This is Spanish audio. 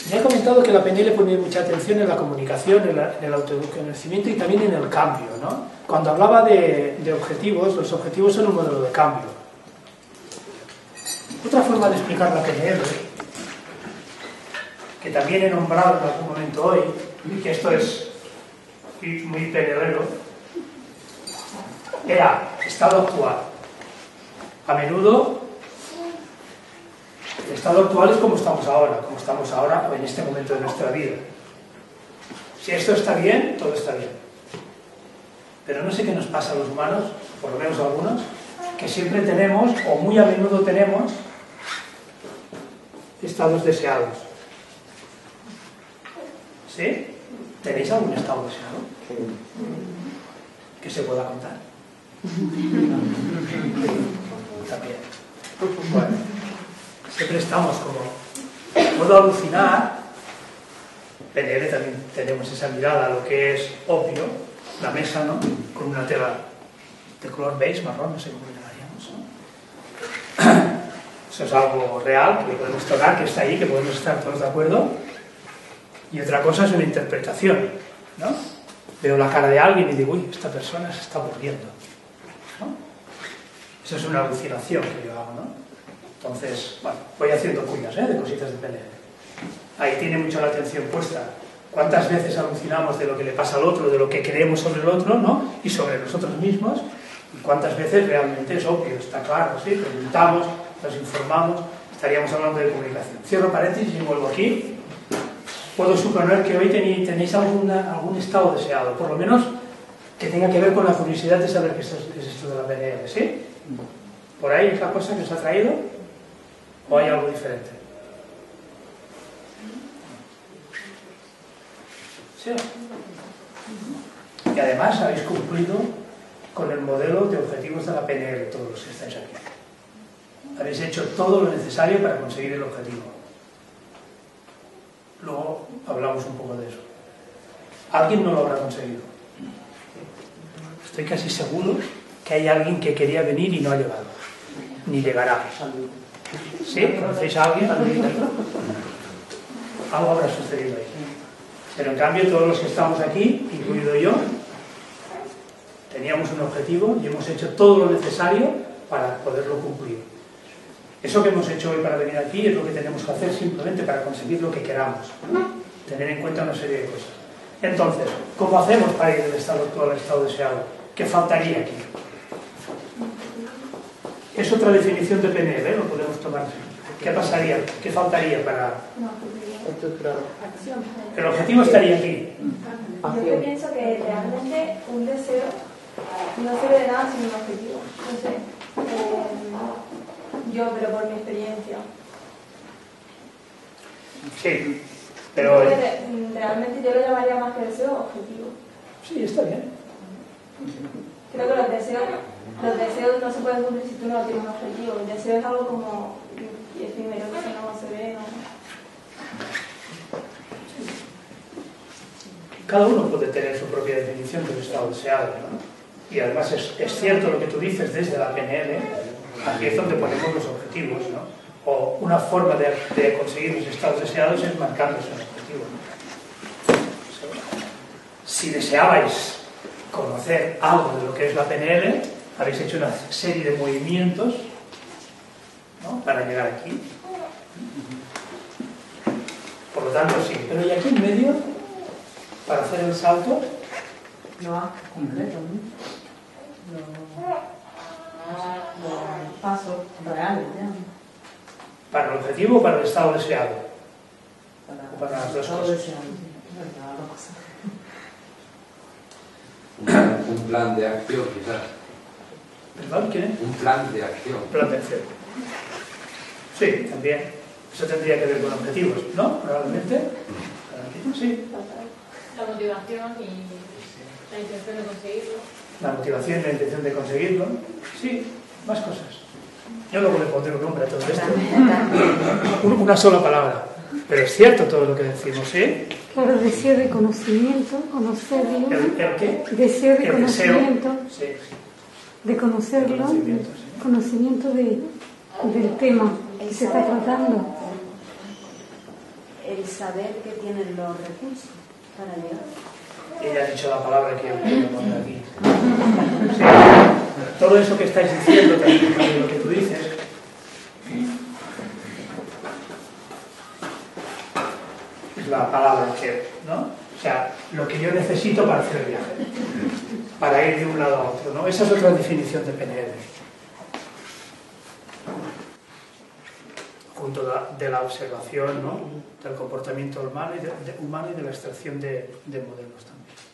Me ha comentado que la PNL pone mucha atención en la comunicación, en el autoconocimiento y también en el cambio, ¿no? Cuando hablaba de objetivos, los objetivos son un modelo de cambio. Otra forma de explicar la PNL, que también he nombrado en algún momento hoy, y que esto es muy PNLero, era estado actual. A menudo, el estado actual es como estamos ahora en este momento de nuestra vida. Si esto está bien, todo está bien. Pero no sé qué nos pasa a los humanos, por lo menos a algunos, que siempre tenemos, o muy a menudo tenemos, estados deseados. ¿Sí? ¿Tenéis algún estado deseado? Que se pueda contar. También. Bueno, siempre estamos como... Puedo alucinar. PNL también tenemos esa mirada a lo que es obvio, la mesa, ¿no? Con una tela de color beige, marrón, no sé cómo le llamaríamos, ¿no? Eso es algo real, que podemos tocar, que está ahí, que podemos estar todos de acuerdo. Y otra cosa es una interpretación, ¿no? Veo la cara de alguien y digo, uy, esta persona se está aburriendo, ¿no? Eso es una alucinación que yo hago, ¿no? Entonces, bueno, voy haciendo cuñas, de cositas de PNL. Ahí tiene mucho la atención puesta. ¿Cuántas veces alucinamos de lo que le pasa al otro, de lo que creemos sobre el otro, ¿no? Y sobre nosotros mismos? ¿Y cuántas veces realmente es obvio, está claro, ¿sí? Preguntamos, nos informamos, estaríamos hablando de comunicación. Cierro paréntesis y vuelvo aquí. Puedo suponer que hoy tenéis algún estado deseado, por lo menos que tenga que ver con la curiosidad de saber qué es esto de la PNL, ¿sí? ¿Por ahí es la cosa que os ha traído? ¿O hay algo diferente? ¿Sí? Y además habéis cumplido con el modelo de objetivos de la PNL, todos los que estáis aquí. Habéis hecho todo lo necesario para conseguir el objetivo. Luego hablamos un poco de eso. Alguien no lo habrá conseguido. Estoy casi seguro que hay alguien que quería venir y no ha llegado. Ni llegará. ¿Sí? ¿Conocéis a alguien? Algo habrá sucedido ahí. Pero en cambio todos los que estamos aquí, incluido yo, teníamos un objetivo y hemos hecho todo lo necesario para poderlo cumplir. Eso que hemos hecho hoy para venir aquí es lo que tenemos que hacer simplemente para conseguir lo que queramos. Tener en cuenta una serie de cosas. Entonces, ¿cómo hacemos para ir del estado actual al estado deseado? ¿Qué faltaría aquí? Es otra definición de PNL, lo podemos tomar. ¿Qué pasaría? ¿Qué faltaría para...? El objetivo estaría aquí. Yo pienso que realmente un deseo no sirve de nada sin un objetivo. No sé. Pero por mi experiencia. Sí, pero... Realmente yo lo llamaría más que deseo objetivo. Sí, está bien. Creo que los deseos no se pueden cumplir si tú no tienes un objetivo. El deseo es algo como efímero, que no se ve, ¿no? Cada uno puede tener su propia definición del estado deseado, ¿no? Y además es cierto lo que tú dices desde la PNL, aquí es donde ponemos los objetivos, ¿no? O una forma de conseguir los estados deseados es marcarlos en objetivos, ¿no? Si deseabais conocer algo de lo que es la PNL, habéis hecho una serie de movimientos, ¿no? Para llegar aquí. Por lo tanto, sí. Pero ¿y aquí en medio, para hacer el salto? No, completo, ¿no? Los pasos reales, ¿no? ¿Para el objetivo o para el estado deseado? Para las dos cosas. Un plan de acción, quizás. ¿Perdón? ¿Quién? Un plan de acción. Plan de acción. Sí, también. Eso tendría que ver con objetivos, ¿no? Probablemente. Sí. La motivación y la intención de conseguirlo. La motivación y la intención de conseguirlo. Sí, más cosas. Yo luego le pondré un nombre a todo esto. Una sola palabra. Pero es cierto todo lo que decimos, ¿sí? Claro, deseo de conocimiento, conocerlo. ¿El qué? Deseo de conocimiento. Sí. De conocerlo. Conocimiento del tema que se está tratando. el saber que tienen los recursos para llegar. Ella ha dicho la palabra que yo quiero poner aquí. Sí, todo eso que estáis diciendo, también lo que tú dices, es la palabra que, ¿no? O sea, lo que yo necesito para hacer el viaje, para ir de un lado a otro, ¿no? Esa es otra definición de PNL. Junto de la observación, ¿no?, del comportamiento humano y de la extracción de modelos también.